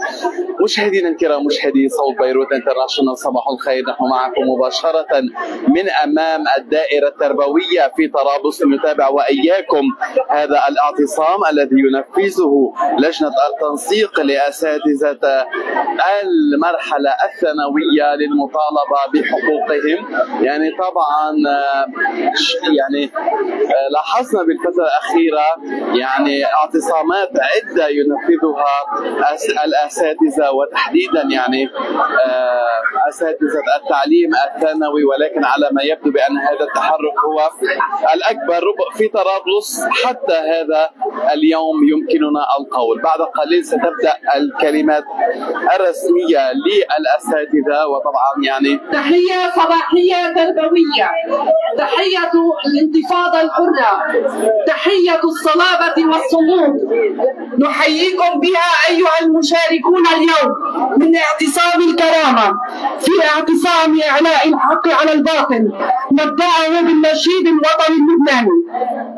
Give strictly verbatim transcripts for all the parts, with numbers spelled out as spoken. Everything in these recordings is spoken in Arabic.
مشاهدينا الكرام، مشاهدي صوت بيروت انترناشونال، صباح الخير. نحن معكم مباشرة من أمام الدائرة التربوية في طرابلس. نتابع وإياكم هذا الاعتصام الذي ينفذه لجنة التنسيق لأساتذة المرحلة الثانوية للمطالبة بحقوقهم. يعني طبعا يعني لاحظنا بالفترة الأخيرة يعني اعتصامات عدة ينفذها الأساتذة، وتحديدا يعني أساتذة التعليم الثانوي، ولكن على ما يبدو بأن هذا التحرك هو الأكبر في طرابلس حتى هذا اليوم يمكننا القول. بعد قليل ستبدأ الكلمات الرسمية للأساتذة، وطبعا يعني تحية صباحية تربوية، تحية الانتفاضة الحرة، تحية الصلابة والصمود نحييكم بها أيها المشاركون اليوم من اعتصام الكرامة في اعتصام إعلاء الحق على الباطل، نبدأه بالنشيد الوطني اللبناني.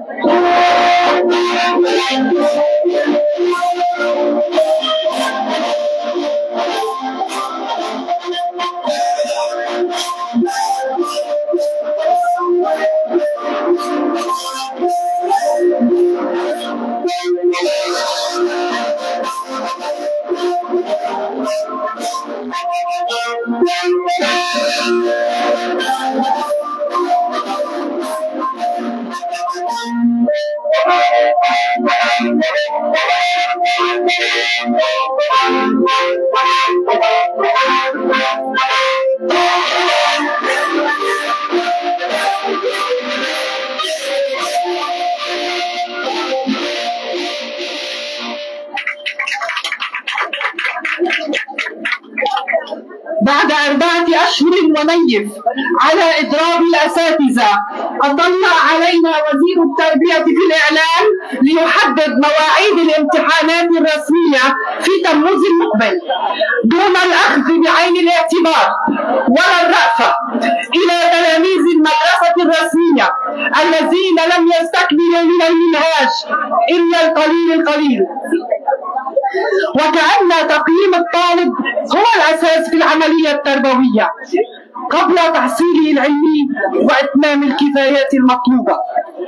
بعد أربعة أشهر ونيف على إضراب الأساتذة، أطلع علينا وزير التربية في الإعلان ليحدد مواعيد الامتحانات الرسمية في تموز المقبل دون الأخذ بعين الاعتبار ولا الرأفة إلى تلاميذ المدرسة الرسمية الذين لم يستكملوا من المنهاج إلا القليل القليل، وكأن تقييم الطالب هو الأساس في العملية التربوية قبل تحصيله العلمي وإتمام الكفايات المطلوبة.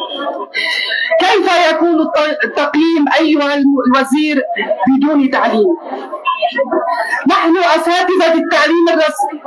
كيف يكون التقييم أيها الوزير بدون تعليم؟ نحن أساتذة التعليم الرسمي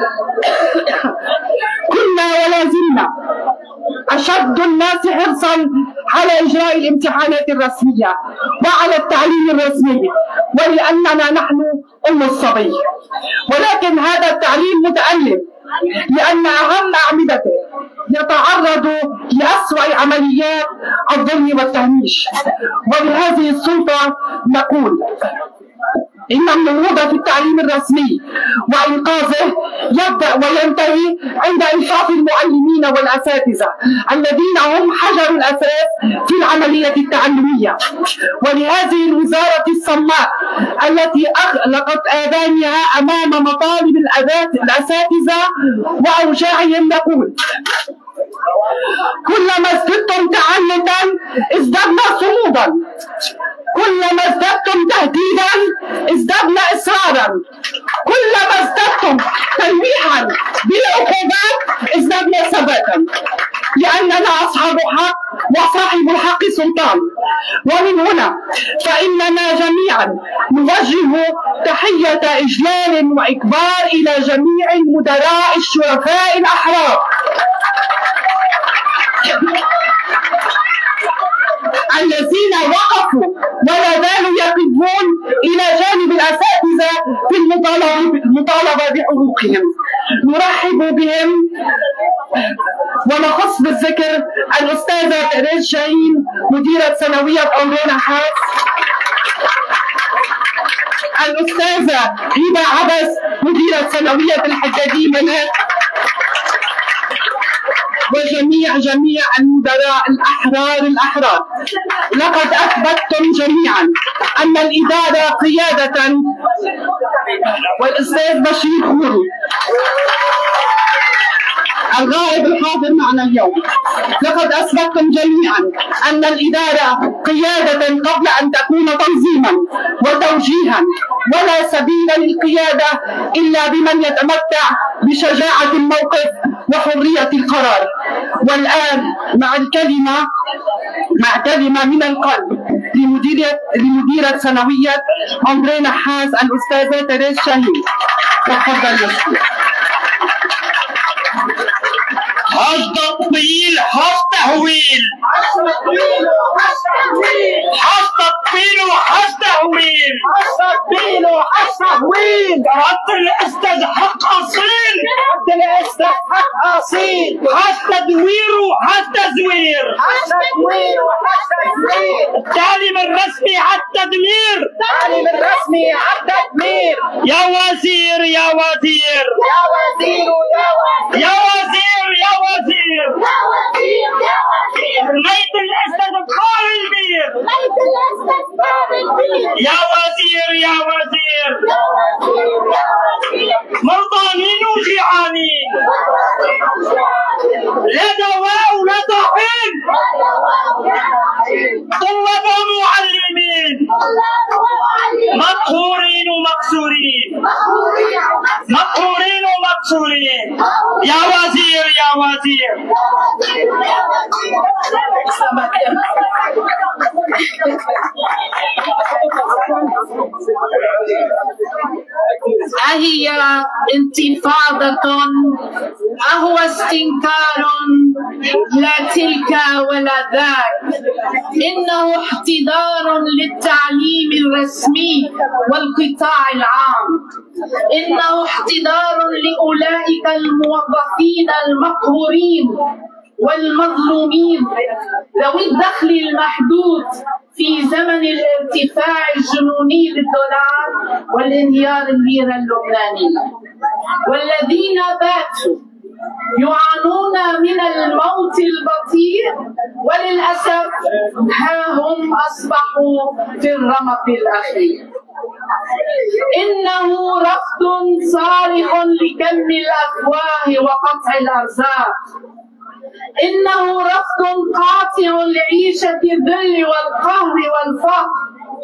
كنا ولا زلنا أشد الناس حرصا على إجراء الامتحانات الرسمية وعلى التعليم الرسمي، ولأننا نحن أم الصبي. ولكن هذا التعليم متألم لأن أهم أعمدته يتعرض لأسوأ عمليات الظلم والتهميش. ولهذه السلطة نقول إن النهوض في التعليم الرسمي وإنقاذه يبدأ وينتهي عند إنصاف المعلمين والأساتذة الذين هم حجر الأساس في العملية التعلمية. ولهذه الوزارة الصماء التي أغلقت آذانها أمام مطالب الأساتذة وأوجاعهم نقول: كلما ازددتم تعنتا ازددنا صمودا، كلما ازددتم تهديدا ازددنا اصرارا، كلما ازددتم تلويحا بالعقوبات ازددنا ثباتا، لاننا اصحاب حق وصاحب الحق سلطان. ومن هنا فاننا جميعا نوجه تحيه اجلال واكبار الى جميع المدراء الشرفاء الاحرار الذين وقفوا ولا زالوا يقفون إلى جانب الأساتذة في المطالبة بحقوقهم. نرحب بهم ونخص بالذكر الأستاذة تريز شاهين مديرة ثانوية أولونا حاس، الأستاذة هبة عبس مديرة ثانوية الحدادي منال، وجميع جميع المدراء الأحرار الأحرار. لقد أثبتتم جميعا أن الإدارة قيادة والأستاذ بشير خوري الغائب الحاضر معنا اليوم. لقد أثبتتم جميعا أن الإدارة قيادة قبل أن تكون تنظيما وتوجيها، ولا سبيل للقيادة إلا بمن يتمتع بشجاعة الموقف وحرية القرار. والآن مع الكلمة مع كلمة من القلب لمديرة لمديرة ثانوية أندري نحاس الأستاذة تريز شاهين. تفضل مشكور. حش تطبيل حش تهويل حش تطبيل وحش تهويل حش تطبيل وحش تهويل حش تطبيل وحش تهويل رد الاستاذ حق اصيل رد الاستاذ حق اصيل حش تدوير وحش تزوير حش تدوير وحش تزوير التعليم الرسمي على التدمير التعليم الرسمي على التدمير يا وزير يا وزير يا وزير يا وزير يا وزير يا وزير يا وزير يا وزير ليت الاستاذ بخار البير ليت الاستاذ بخار البير يا وزير يا وزير يا وزير يا وزير مرضانين وجيعانين لا دواء ولا طحين طلاب ومعلمين مقهورين ومكسورين مقهورين ومكسورين يا وزير يا وزير أهي انتفاضة أهو استنكار لا تلك ولا ذاك، إنه احتضار للتعليم الرسمي والقطاع العام، إنه احتضار لأولئك الموظفين المقهورين والمظلومين ذوي الدخل المحدود في زمن الارتفاع الجنوني للدولار والانهيار الليرة اللبنانية، والذين باتوا يعانون من الموت البطيء وللأسف ها هم أصبحوا في الرمق الأخير. إنه رفض صارخ لكم الأفواه وقطع الأرزاق، إنه رفض قاطع لعيشة الذل والقهر والفقر،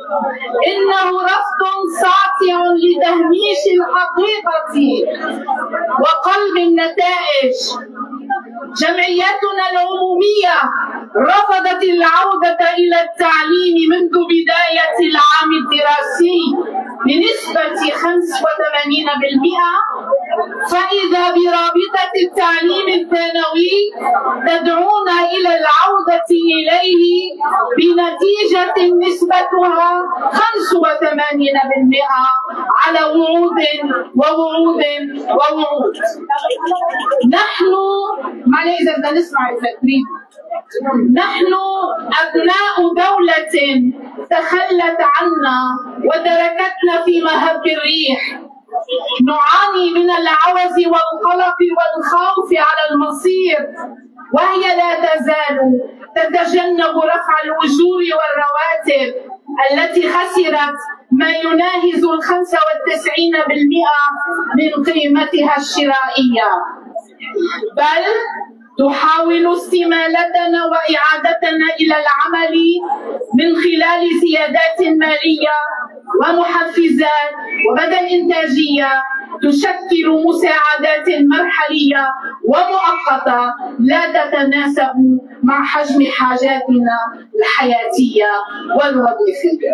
إنه رفض ساطع لتهميش الحقيقة وقلب النتائج. جمعيتنا العمومية رفضت العودة إلى التعليم منذ بداية العام الدراسي بنسبة خمسة وثمانين بالمئة، فإذا برابطة التعليم الثانوي تدعونا إلى العودة إليه بنتيجة نسبتها خمسة وثمانين بالمئة على وعود ووعود ووعود. نحن معلش إذا بدنا نسمع التكريم، نحن أبناء دولة تخلت عنا وتركتنا في مهب الريح، نعاني من العوز والقلق والخوف على المصير، وهي لا تزال تتجنب رفع الأجور والرواتب التي خسرت ما يناهز الخمسة والتسعين بالمئة من قيمتها الشرائية، بل تحاول استمالتنا وإعادتنا إلى العمل من خلال زيادات مالية ومحفزات وبدل إنتاجية تشكل مساعدات مرحلية ومؤقتة لا تتناسب مع حجم حاجاتنا الحياتية والوظيفية.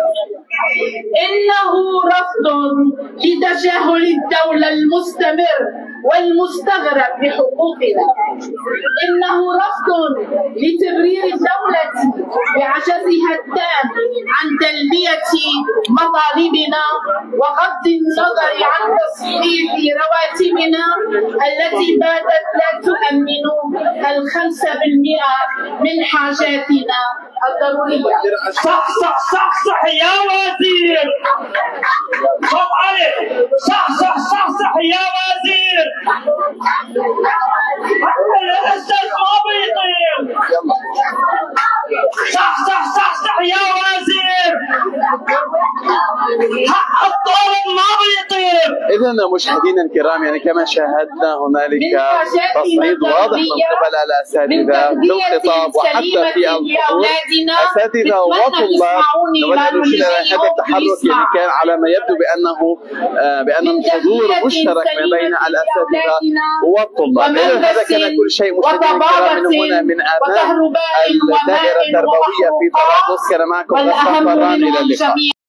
إنه رفض لتجاهل الدولة المستمر والمستغرب بحقوقنا، إنه رفض لتبرير الدولة بعجزها التام عن تلبية مطالبنا وغض النظر عن تصحيح رواتبنا التي باتت لا تؤمن الخمسة بالمئة من حاجاتنا الضرورية. صح صح صح صح يا وزير، صح عليك، صح صح صح صح يا وزير. حتى الأستاذ ما بيطير. صح صح صح صح يا وزير. حق الطالب ما بيطير. إذا مشاهدينا الكرام، يعني كما شاهدنا هنالك تصعيد واضح من قبل الأساتذة في الخطاب وحتى في الحضور. أساتذة وطلاب، نود نشير إلى هذا التحرك يعني كان على ما يبدو بأنه بأن الحضور مشترك ما بين الأساتذة والطلاب. إذا هذا كان كل شيء مشاهدينا الكرام من هنا من أمام الدائرة التربوية في طرابلس. كان معكم غسان فران، إلى اللقاء.